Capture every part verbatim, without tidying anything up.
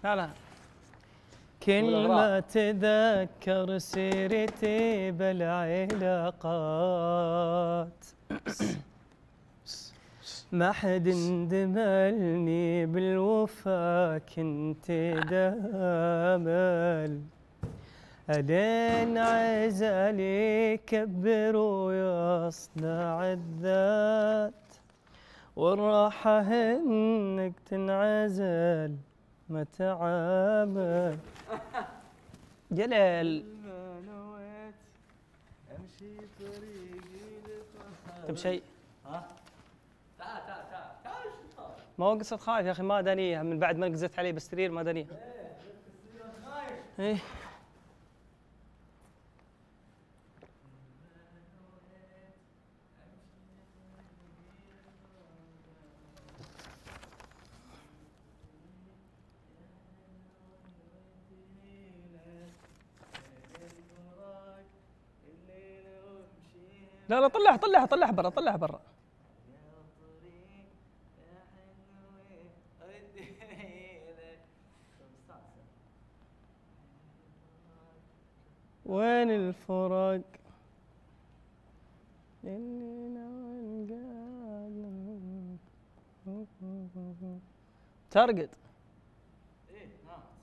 لا لا. كل ما تذكر سيرتي بالعلاقات ما حد اندملني بالوفا كنت دامل ألين عزالي يكبر ويصنع الذات والراحة انك تنعزل ما تعامل. جلال طيب شيء ها تعال تعال تعال تعال. ما هو قصة خايف يا اخي، ما دانيها من بعد ما نقزت عليه بالسرير ما دانيها. ايه لا لا طلعها طلعها طلعها برا طلعها برا. وين الفرق ترقد. ايه نامت.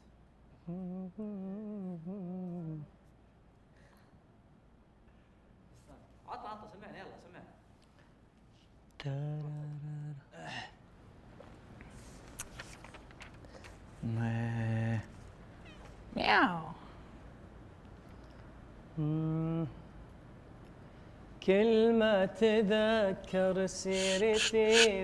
عطنا عطنا سمعنا يلا سمعنا. مياو. كل ما تذكر سيرتي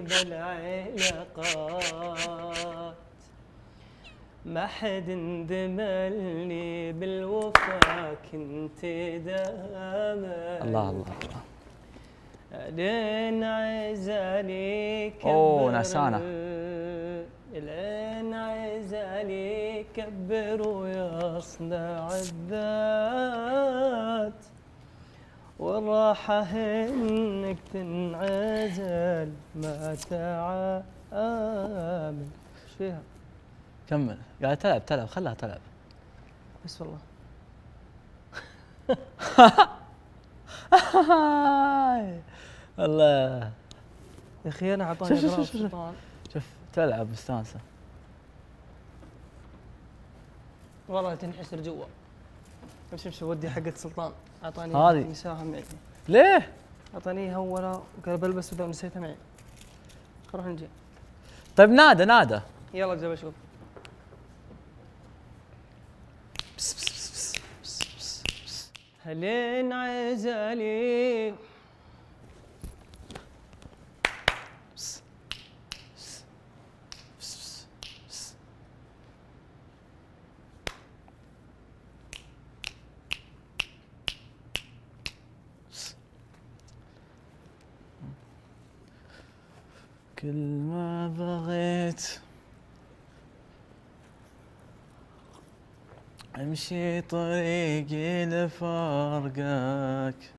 بالعلاقات ما حد اندملني بالوفا كنت دامل. الله الله الله. لين عزالي كبر اوه نسانة. لين عزالي يكبر ويصنع الذات والراحة انك تنعزل ما تعامل. ايش فيها؟ كمل. قاعد تلعب تلعب خلها تلعب بس والله. الله يا اخي انا اعطاني اغراض سلطان. شوف تلعب مستانسه والله تنحسر جوا. امشي امشي ودي حقت سلطان اعطاني هذه نساها معي. ليه؟ اعطانيها ولا قال بلبس وذا نسيتها معي. نروح نجي. طيب نادى نادى يلا جاب اشوف. هلين عزالي كل ما بغيت امشي طريقي لفرقك